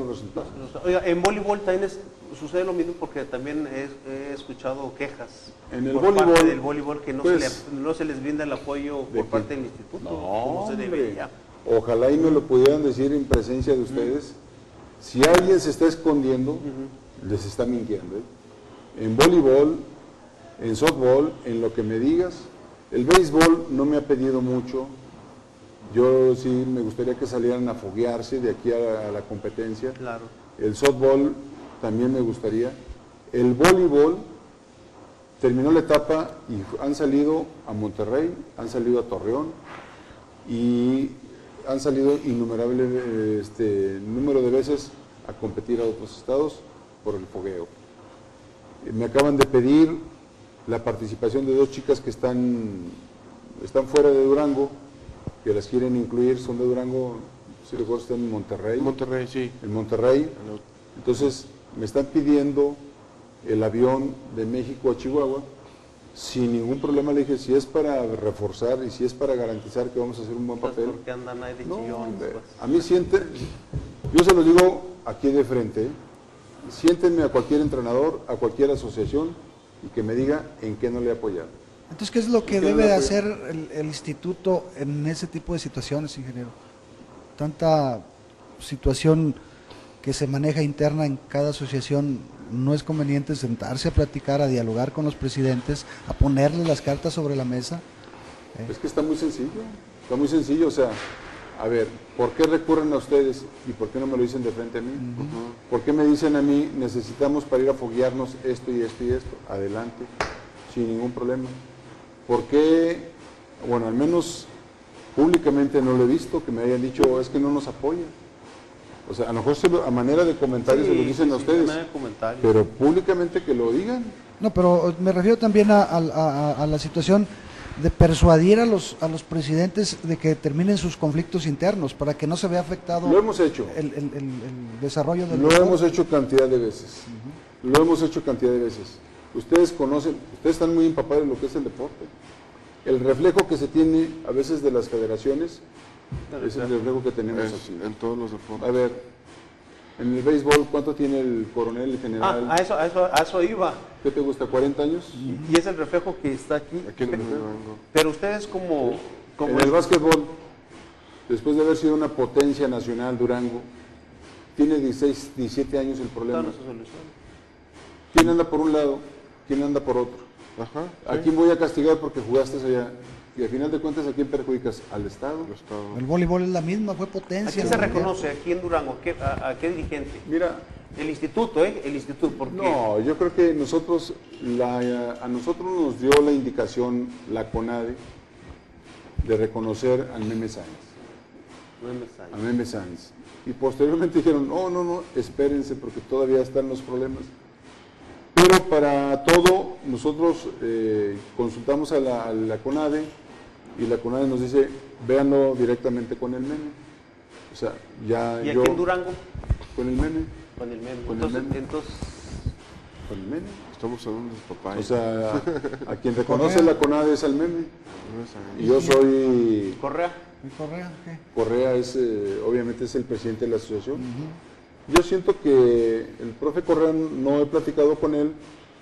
resultados. Oiga, en voleibol también sucede lo mismo, porque también he escuchado quejas En el por voleibol, parte del voleibol que no, pues, no se les brinda el apoyo por parte del instituto, no, como se hombre, debería. ojalá y me lo pudieran decir en presencia de ustedes. Si alguien se está escondiendo, les está mintiendo, ¿eh? En voleibol, en softball, en lo que me digas. El béisbol no me ha pedido mucho. Yo sí me gustaría que salieran a foguearse de aquí a la competencia. Claro. El softball también me gustaría. El voleibol terminó la etapa y han salido a Monterrey, han salido a Torreón y han salido innumerable número de veces a competir a otros estados por el fogueo. Me acaban de pedir la participación de 2 chicas que están fuera de Durango, que las quieren incluir, son de Durango, si recuerdo están en Monterrey. Monterrey, sí. En Monterrey. Entonces me están pidiendo el avión de México a Chihuahua, sin ningún problema. Le dije, si es para reforzar y si es para garantizar que vamos a hacer un buen papel. ¿Por qué andan ahí de No, chillones? Pues? a mí yo se lo digo aquí de frente, siéntenme a cualquier entrenador, a cualquier asociación y que me diga en qué no le he apoyado. Entonces, ¿qué es lo que debe de hacer el instituto en ese tipo de situaciones, ingeniero? Tanta situación que se maneja interna en cada asociación, ¿no es conveniente sentarse a platicar, a dialogar con los presidentes, a ponerles las cartas sobre la mesa? Es que está muy sencillo, o sea, a ver, ¿por qué recurren a ustedes y por qué no me lo dicen de frente a mí? ¿Por qué me dicen a mí, necesitamos para ir a foguearnos esto y esto y esto? Adelante, sin ningún problema. ¿Por qué? Bueno, al menos públicamente no lo he visto, que me hayan dicho, es que no nos apoya. O sea, a lo mejor a manera de comentarios se lo dicen a ustedes, pero públicamente que lo digan. No, pero me refiero también a la situación de persuadir a los presidentes de que terminen sus conflictos internos para que no se vea afectado. Lo hemos hecho. El desarrollo del Lo hemos hecho cantidad de veces. Lo hemos hecho cantidad de veces. Ustedes conocen, ustedes están muy empapados en lo que es el deporte. El reflejo que se tiene a veces de las federaciones es el reflejo que tenemos aquí. En todos los deportes. A ver, en el béisbol, ¿cuánto tiene el coronel, el general? A eso iba. ¿Qué te gusta, 40 años? Y es el reflejo que está aquí. Pero ustedes como en el básquetbol, después de haber sido una potencia nacional, Durango, tiene 16, 17 años el problema. ¿Quién anda por un lado? ¿Quién anda por otro? Ajá, ¿A quién voy a castigar porque jugaste allá? Y al final de cuentas, ¿a quién perjudicas? Al Estado. El voleibol es la misma, fue potencia. ¿A quién se reconoce aquí en Durango? ¿A qué dirigente? Mira, el instituto, el instituto, ¿por qué? No, yo creo que a nosotros nos dio la indicación la CONADE de reconocer al Meme Sáenz. A Meme Sáenz. Y posteriormente dijeron, no, espérense porque todavía están los problemas. Pero para todo, nosotros consultamos a la CONADE y la CONADE nos dice, véanlo directamente con el Meme. O sea, ya ¿Y aquí en Durango? Con el Meme. Con el Meme. Entonces, ¿con el Meme? Estamos hablando de papá. O sea, a quien reconoce la CONADE es al Meme. Y yo soy... ¿Correa? ¿Correa? ¿Qué? Correa es, obviamente es el presidente de la asociación. Yo siento que el profe Correa, no he platicado con él,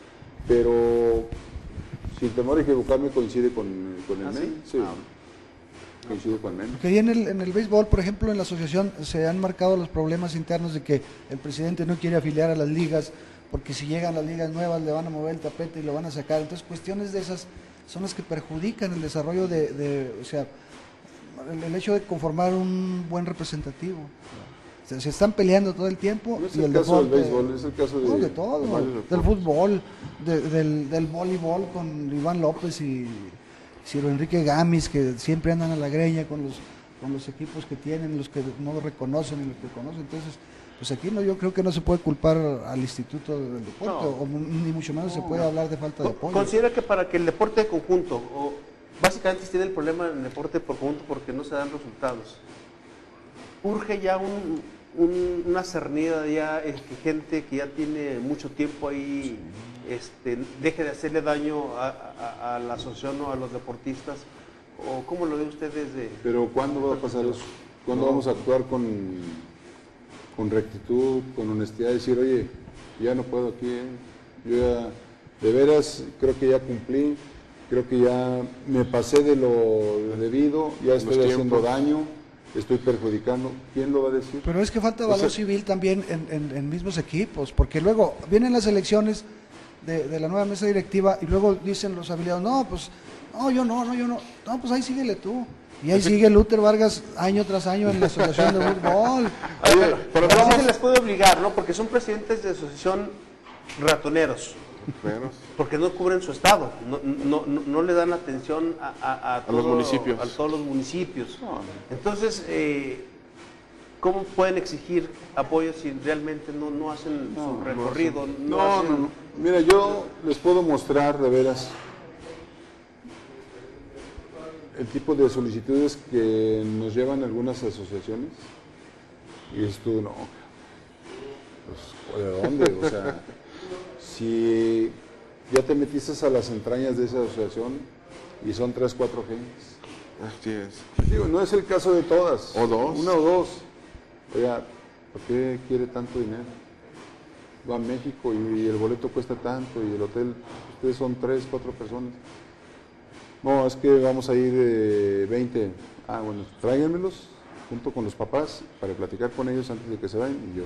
pero sin temor a equivocarme coincide con el Meme. Sí. Coincide con el Meme. Porque ahí en el béisbol, por ejemplo, en la asociación se han marcado los problemas internos de que el presidente no quiere afiliar a las ligas, porque si llegan las ligas nuevas le van a mover el tapete y lo van a sacar. Entonces, cuestiones de esas son las que perjudican el desarrollo o sea, el hecho de conformar un buen representativo. Se están peleando todo el tiempo. No es y el caso del béisbol, es el caso de todo, del fútbol, del voleibol con Iván López y Ciro Enrique Gamis, que siempre andan a la greña con los equipos que tienen, los que no lo reconocen y los que conocen. Entonces, pues aquí yo creo que no se puede culpar al Instituto del Deporte, ni mucho menos se puede hablar de falta de apoyo. Considera que para que el deporte de conjunto, básicamente tiene el problema en el deporte por conjunto porque no se dan resultados, urge ya una cernida ya, gente que ya tiene mucho tiempo ahí, deje de hacerle daño a la asociación o a los deportistas, o cómo lo ve usted desde... Pero ¿cuándo va a pasar eso? ¿Cuándo vamos a actuar con con rectitud, con honestidad, decir, oye, ya no puedo aquí, yo ya, de veras, creo que ya cumplí, creo que ya me pasé de lo debido, ya estoy haciendo daño, estoy perjudicando. ¿Quién lo va a decir? Pero es que falta valor civil también en mismos equipos, porque luego vienen las elecciones de la nueva mesa directiva y luego dicen los afiliados, no, pues, no, yo no, pues ahí síguele tú. Y ahí sigue Luther Vargas año tras año en la asociación de fútbol. Pero no se les puede obligar, ¿no? Porque son presidentes de asociación ratoneros. Pero, Porque no cubren su estado, no le dan atención a los municipios. a todos los municipios. Entonces, ¿cómo pueden exigir apoyo si realmente no hacen su recorrido? No. Mira, yo les puedo mostrar de veras el tipo de solicitudes que nos llevan algunas asociaciones. Y dices tú, no, pues, ¿de dónde? O sea, si ya te metiste a las entrañas de esa asociación y son 3, 4 gentes. así es. Digo, no es el caso de todas. O dos. Una o dos. Oiga, ¿por qué quiere tanto dinero? Va a México y el boleto cuesta tanto y el hotel, ustedes son 3, 4 personas. No, es que vamos a ir 20. Ah, bueno, tráiganmelos junto con los papás para platicar con ellos antes de que se vayan y yo.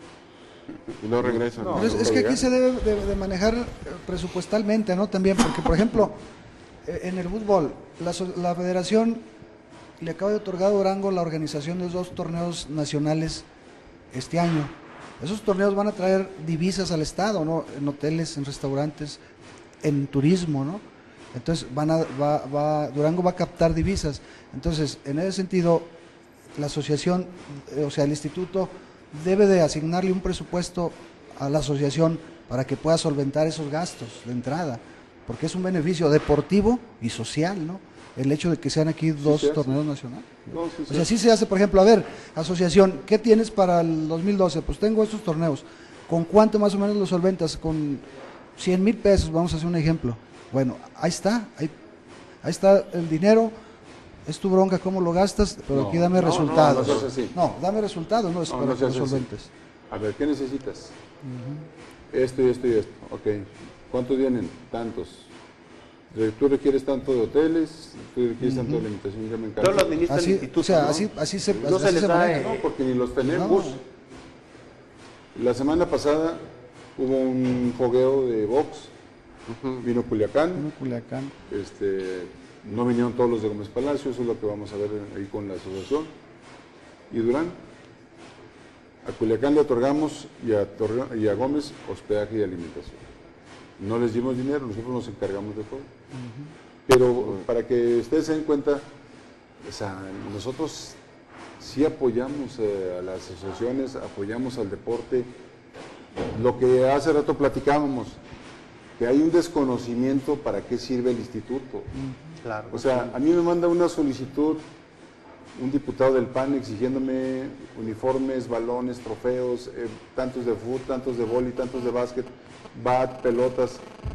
Y no regresan. No, Pero es que aquí se debe de manejar presupuestalmente, ¿no? También, porque por ejemplo, en el fútbol, la federación le acaba de otorgar a Durango la organización de 2 torneos nacionales este año. Esos torneos van a traer divisas al estado, ¿no? En hoteles, en restaurantes, en turismo, ¿no? Entonces Durango va a captar divisas. Entonces, en ese sentido, la asociación, o sea, el instituto debe de asignarle un presupuesto a la asociación para que pueda solventar esos gastos de entrada, porque es un beneficio deportivo y social, ¿no? El hecho de que sean aquí 2 torneos nacionales. No, O sea, así se hace, por ejemplo, a ver, asociación, ¿qué tienes para el 2012? Pues tengo estos torneos. ¿Con cuánto más o menos lo solventas? Con 100,000 pesos, vamos a hacer un ejemplo. Bueno, ahí está el dinero, es tu bronca cómo lo gastas, pero aquí dame resultados. No, no es así. No, dame resultados, no es para que lo solventes. A ver, ¿qué necesitas? Esto y esto y esto. Ok. ¿Cuántos vienen? Tantos. Tú requieres tanto de hoteles, tú requieres tanto de alimentación, ya me encargo. Todo lo administra el Así, instituto, o sea, ¿no? así se No se así les se da, maneja. No, porque ni los tenemos. La semana pasada hubo un fogueo de box, vino Culiacán, Culiacán. no vinieron todos los de Gómez Palacio, eso es lo que vamos a ver ahí con la asociación. Y Durán, a Culiacán le otorgamos y a Gómez hospedaje y alimentación. No les dimos dinero, nosotros nos encargamos de todo. Pero para que ustedes se den cuenta, o sea, nosotros sí apoyamos a las asociaciones, apoyamos al deporte. Lo que hace rato platicábamos, que hay un desconocimiento para qué sirve el instituto. Claro. O sea, a mí me manda una solicitud un diputado del PAN exigiéndome uniformes, balones, trofeos, tantos de fútbol, tantos de vóley, tantos de básquet, bat, pelotas.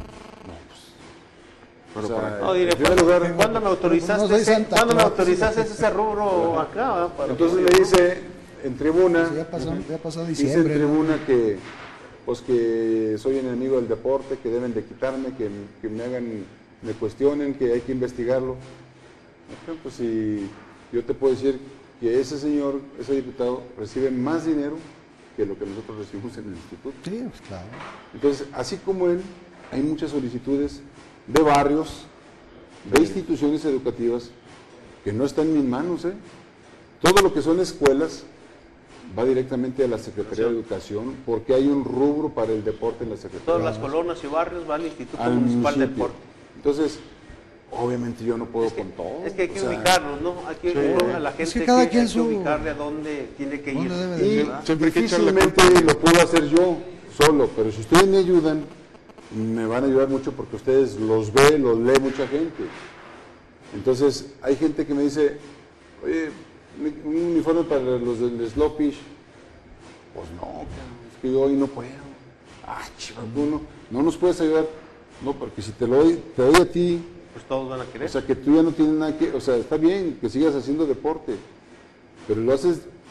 Pero O sea, para- No, diré, en primer lugar, ¿cuándo me autorizaste, No soy Santa Claus. ese rubro acá? Para entonces poder- le dice en tribuna, Ya pasó dice en diciembre. ¿no? tribuna que pues que soy enemigo del deporte, que deben de quitarme, que me hagan, me cuestionen, que hay que investigarlo. Ok, pues si yo te puedo decir que ese señor, ese diputado, recibe más dinero que lo que nosotros recibimos en el instituto. Sí, pues claro. Entonces, así como él, hay muchas solicitudes de barrios, de instituciones educativas, que no están en mis manos. Todo lo que son escuelas va directamente a la Secretaría de Educación, porque hay un rubro para el deporte en la Secretaría. Todas las colonias y barrios van al Instituto Al Municipal del municipio. Deporte. Entonces, obviamente yo no puedo con todo. Es que hay que o sea, ubicarnos, ¿no? Hay que a la gente que cada hay quien que su- ubicarle a dónde tiene que ir. ¿Dónde debe de Y ir? Siempre hay que echarle difícilmente lo puedo hacer yo solo, pero si ustedes me ayudan, me van a ayudar mucho porque ustedes los lee mucha gente. Entonces, hay gente que me dice, oye, un uniforme para los del Slopish. Pues no, cabrón, es que yo hoy no puedo. Ah, chico, tú no nos puedes ayudar. No, porque si te doy a ti, Pues todos van a querer. o sea, que tú ya no tienes nada que, o sea, está bien que sigas haciendo deporte, pero lo haces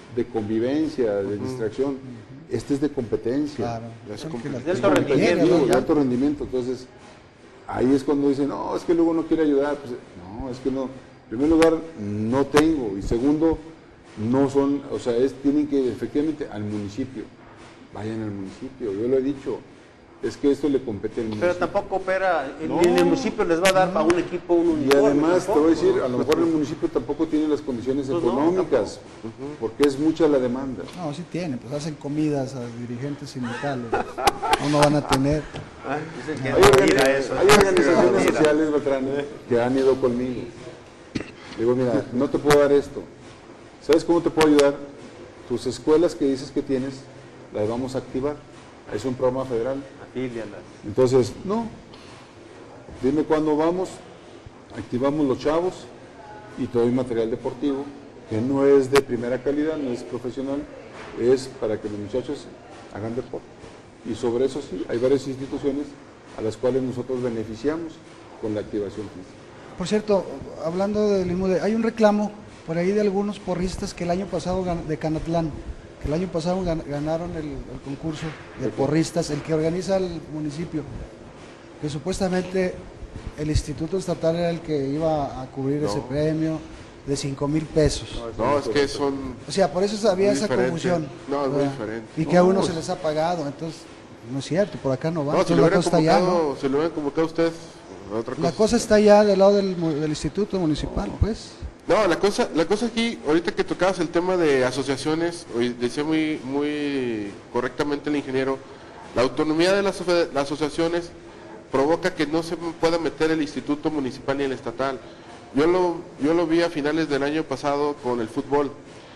de convivencia, de distracción. Este es de competencia. Claro. Ya es Porque como- las de alto personas quieren, rendimiento, ¿no? De alto rendimiento. Entonces, ahí es cuando dicen, no, es que luego no quiere ayudar. Pues, no, es que no. En primer lugar, no tengo. Y segundo, no son, o sea, tienen que efectivamente al municipio. Vayan al municipio. Yo lo he dicho. Es que esto le compete al municipio. Pero tampoco opera, No. ni el municipio les va a dar para un equipo un Y uniforme. además, te tampoco. voy a decir, a lo mejor el municipio tampoco tiene las condiciones Pues no, económicas, porque es mucha la demanda. No, sí tienen, pues hacen comidas a dirigentes sindicales. No van a tener. Ah, dicen que Hay, mira eso. hay organizaciones Mira. sociales, Beltrán, que han ido conmigo. Digo, mira, no te puedo dar esto. ¿Sabes cómo te puedo ayudar? Tus escuelas que dices que tienes, las vamos a activar. Es un programa federal. Afílialas. Entonces, no. Dime cuándo vamos, activamos los chavos y te doy material deportivo, que no es de primera calidad, no es profesional, es para que los muchachos hagan deporte. Y sobre eso sí, hay varias instituciones a las cuales nosotros beneficiamos con la activación física. Por cierto, hablando del IMUDE, hay un reclamo por ahí de algunos porristas que el año pasado de Canatlán, que el año pasado ganaron el concurso de porristas, el que organiza el municipio, que supuestamente el Instituto Estatal era el que iba a cubrir ese premio de 5,000 pesos. No, es que son... O sea, por eso había Muy esa diferente. confusión. No, es muy ¿verdad? diferente. Y que a uno No, se les ha pagado, entonces no es cierto, por acá no va. No, si Entonces, lo la hubieran cosa está allá, ¿no? convocado, si lo hubieran convocado ustedes, otra cosa. La cosa está allá del lado del Instituto Municipal, pues. No, la cosa aquí, ahorita que tocabas el tema de asociaciones, decía muy correctamente el ingeniero, la autonomía de las asociaciones provoca que no se pueda meter el instituto municipal ni el estatal. Yo lo vi a finales del año pasado con el fútbol.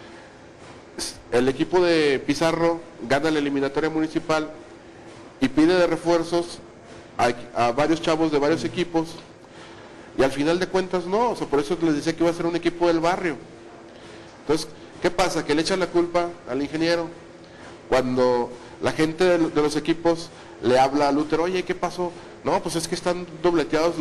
El equipo de Pizarro gana la eliminatoria municipal y pide de refuerzos a varios chavos de varios equipos. Y al final de cuentas no, o sea, por eso les decía que iba a ser un equipo del barrio. Entonces, ¿qué pasa? Que le echan la culpa al ingeniero cuando la gente de los equipos le habla a Luther, oye, ¿qué pasó? No, pues es que están dobleteados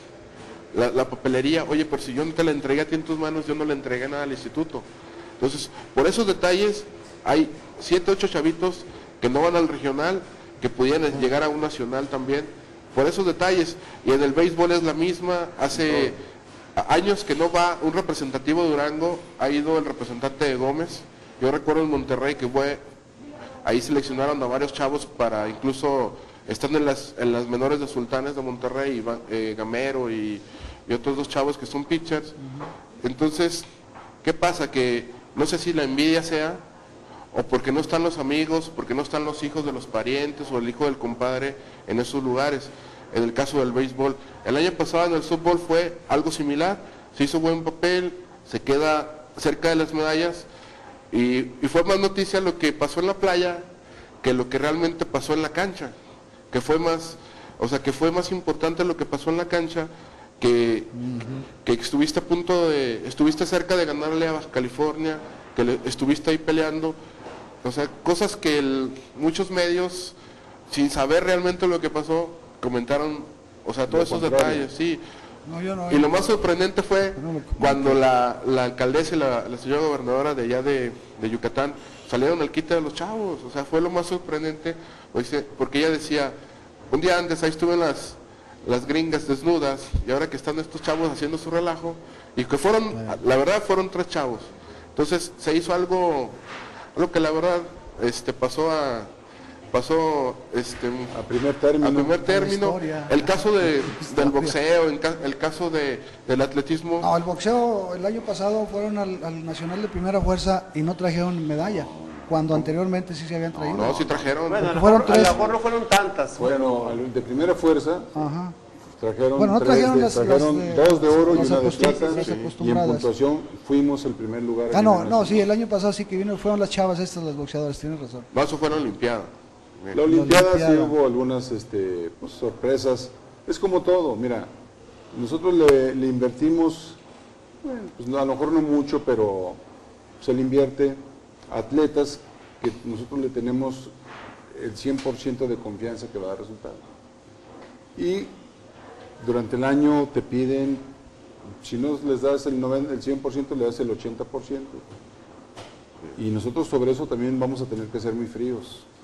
la papelería. Oye, pero si yo no te la entregué a ti en tus manos, yo no le entregué nada al instituto. Entonces, por esos detalles, hay 7, 8 chavitos que no van al regional, que pudieran llegar a un nacional también. Por esos detalles, y en el béisbol es la misma, hace años que no va un representativo de Durango, ha ido el representante de Gómez, yo recuerdo en Monterrey que ahí seleccionaron a varios chavos para incluso, están en las menores de Sultanes de Monterrey, Gamero y otros 2 chavos que son pitchers. Entonces, ¿qué pasa? Que no sé si la envidia sea, o porque no están los amigos, porque no están los hijos de los parientes o el hijo del compadre en esos lugares. En el caso del béisbol, el año pasado en el softball fue algo similar, se hizo buen papel, se queda cerca de las medallas y fue más noticia lo que pasó en la playa que lo que realmente pasó en la cancha, que fue más importante lo que pasó en la cancha que estuviste estuviste cerca de ganarle a Baja California, que estuviste ahí peleando. O sea, cosas que muchos medios, sin saber realmente lo que pasó, comentaron, o sea, todos esos detalles, sí. No, yo no. Y lo más sorprendente fue cuando la alcaldesa y la señora gobernadora de allá de Yucatán salieron al quite de los chavos. O sea, fue lo más sorprendente, porque ella decía, un día antes ahí estuve en las gringas desnudas, y ahora que están estos chavos haciendo su relajo, y que fueron, la verdad fueron 3 chavos. Entonces se hizo algo que la verdad pasó a primer término. historia. El caso del boxeo, el caso del atletismo. No, el boxeo el año pasado fueron al Nacional de Primera Fuerza y no trajeron medalla, cuando anteriormente sí se habían traído. No, sí trajeron. Bueno, a lo Fueron mejor- a lo 3. mejor no fueron tantas. Bueno, de primera fuerza Ajá. trajeron, Bueno, no 3 trajeron trajeron 2 de oro y las una de plata, las y en acostumbradas. puntuación fuimos el primer lugar. Ah, a no, nivel no, nacional. sí, el año pasado sí que vino, fueron las chavas estas, las boxeadoras, tienes razón. No, eso fue en la Olimpiada. La Olimpiada sí Olimpiada. hubo algunas pues, sorpresas. Es como todo, mira, nosotros le invertimos, bueno, pues a lo mejor no mucho, pero se le invierte a atletas que nosotros le tenemos el 100% de confianza que va a dar resultado. Y durante el año te piden, si no les das el 100%, le das el 80%. Y nosotros sobre eso también vamos a tener que ser muy fríos.